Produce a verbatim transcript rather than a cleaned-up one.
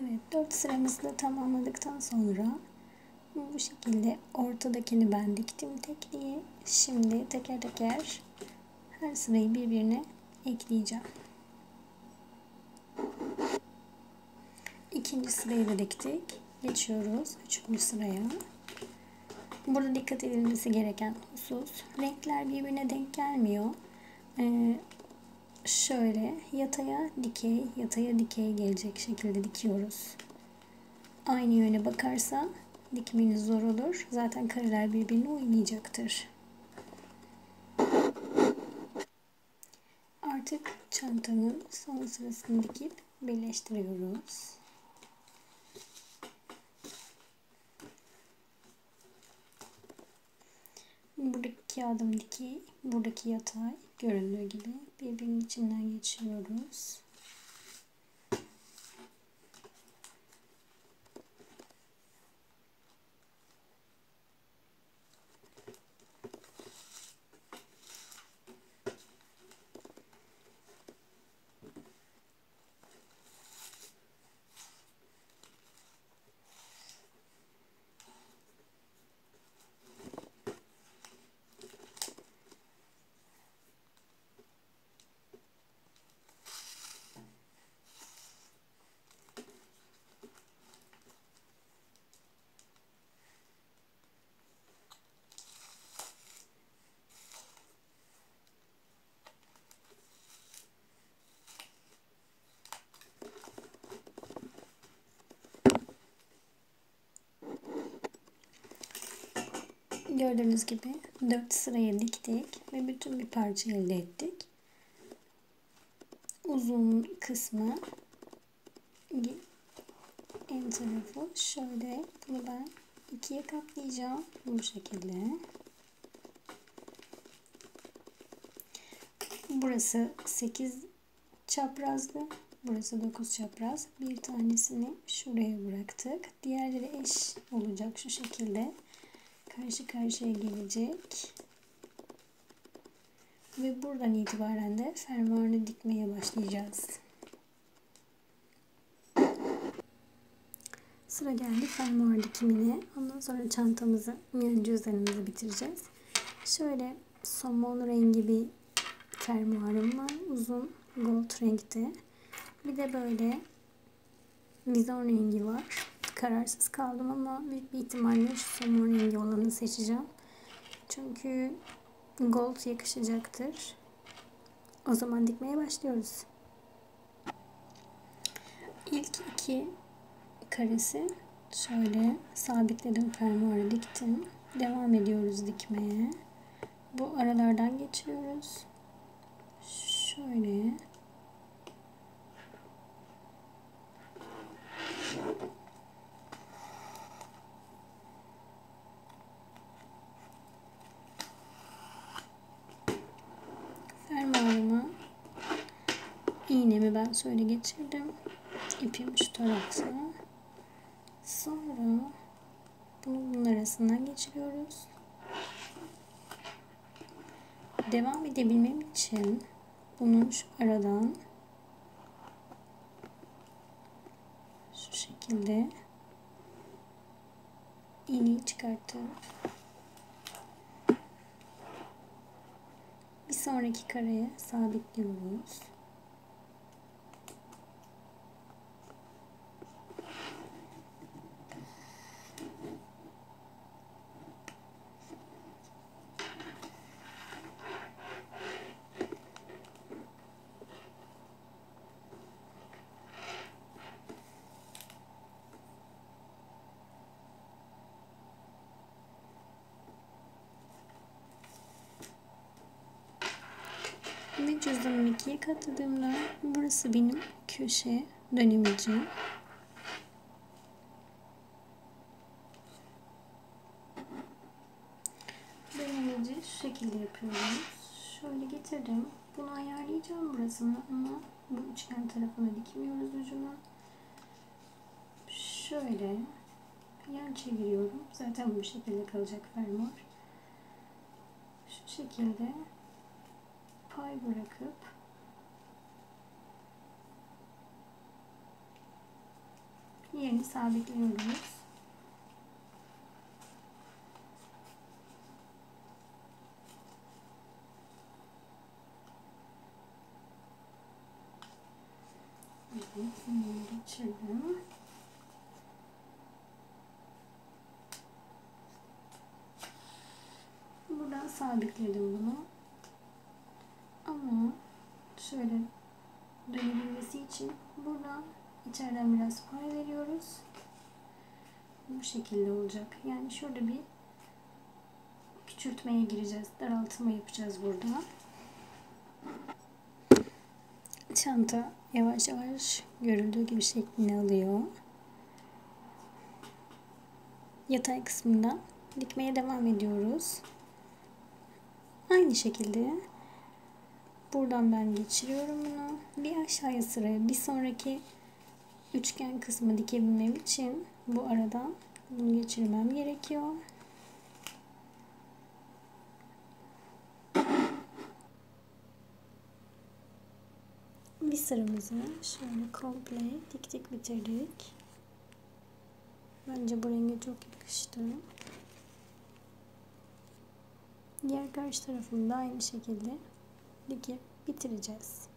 Evet, dört sıramızı da tamamladıktan sonra bu şekilde ortadakini ben diktim tekliği. Şimdi teker teker her sırayı birbirine ekleyeceğim. İkinci sırayı da diktik. Geçiyoruz üçüncü sıraya. Burada dikkat edilmesi gereken husus, renkler birbirine denk gelmiyor. Ee, şöyle yataya dikey, yataya dikey gelecek şekilde dikiyoruz. Aynı yöne bakarsa dikmeniz zor olur. Zaten kareler birbirine uymayacaktır. Artık çantanın son sırasını dikip birleştiriyoruz. Buradaki kağıdım dikey, buradaki yatay göründüğü gibi birbirinin içinden geçiyoruz. Gördüğünüz gibi dört sıraya diktik ve bütün bir parça elde ettik. Uzun kısmı en tarafı şöyle, bunu ben ikiye katlayacağım bu şekilde. Burası sekiz çaprazlı, burası dokuz çapraz. Bir tanesini şuraya bıraktık. Diğerleri eş olacak şu şekilde. Karşı karşıya gelecek. Ve buradan itibaren de fermuarını dikmeye başlayacağız. Sıra geldi fermuar dikimine. Ondan sonra çantamızı, yani cüzdanımızı bitireceğiz. Şöyle somon rengi bir fermuarım var. Uzun gold renkte. Bir de böyle vizon rengi var. Kararsız kaldım ama büyük bir ihtimalle şu somon rengi olanı seçeceğim. Çünkü gold yakışacaktır. O zaman dikmeye başlıyoruz. İlk iki karesi şöyle sabitledim, fermuarı diktim. Devam ediyoruz dikmeye. Bu aralardan geçiyoruz. Şöyle. Fermuarıma iğnemi ben şöyle geçirdim. İpim şu tarafta. Sonra bunu bunun arasından geçiriyoruz. Devam edebilmem için bunu şu aradan şu şekilde iğneyi çıkartıp bir sonraki kareye sabitliyoruz. Ve cüzdanımı ikiye katladığımda burası benim köşe dönemecim. Dönemeci şu şekilde yapıyoruz. Şöyle getirdim. Bunu ayarlayacağım burasını ama bu üçgen tarafına dikmiyoruz ucuna. Şöyle yan çeviriyorum. Zaten bu şekilde kalacak fermuar. Şu şekilde pay bırakıp yerini sabitliyoruz. Evet, bunu geçirdim. Buradan sabitledim bunu. Ama şöyle dönebilmesi için buradan içeriden biraz pay veriyoruz. Bu şekilde olacak. Yani şöyle bir küçültmeye gireceğiz. Daraltma yapacağız burada. Çanta yavaş yavaş görüldüğü gibi şeklini alıyor. Yatay kısmından dikmeye devam ediyoruz. Aynı şekilde buradan ben geçiriyorum bunu. Bir aşağıya sıraya bir sonraki üçgen kısmı dikebilmem için bu aradan bunu geçirmem gerekiyor. Bir sıramızı şöyle komple dik dik bitirdik. Bence bu renge çok yakıştı. Diğer karşı tarafını da aynı şekilde dikip bitireceğiz.